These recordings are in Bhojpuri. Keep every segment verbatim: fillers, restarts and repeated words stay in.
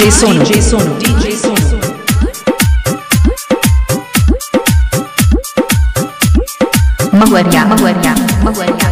DJ Sonu DJ Sonu DJ Sonu Mahuriya Mahuriya Mahuriya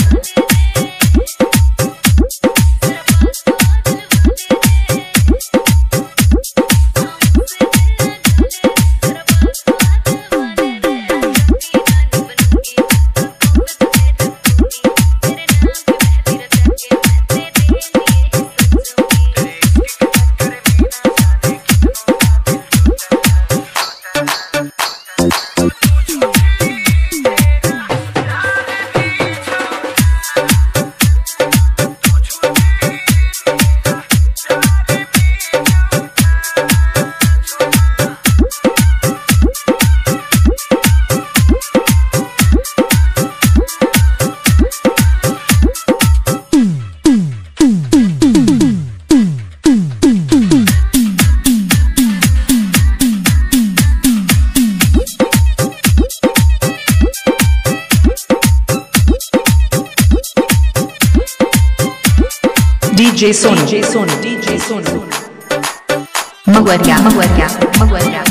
DJ Sonu DJ Sonu DJ Sonu Mahuriya Mahuriya Mahuriya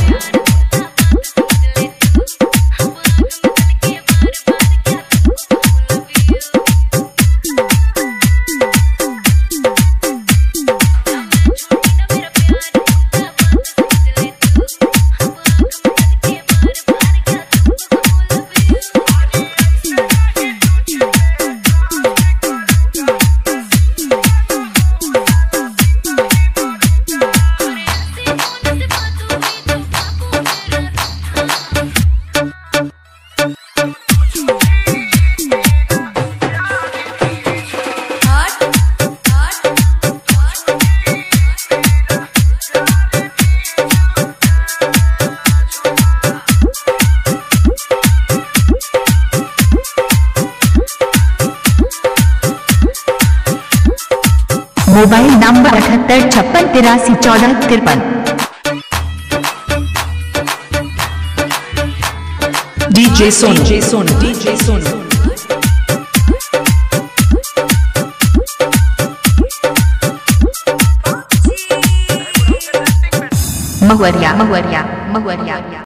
mobile number अठहत्तर छप्पन तिरासी चौदह तिरपन। DJ Sonu DJ Sonu DJ Sonu Mahuriya Mahuriya Mahuria.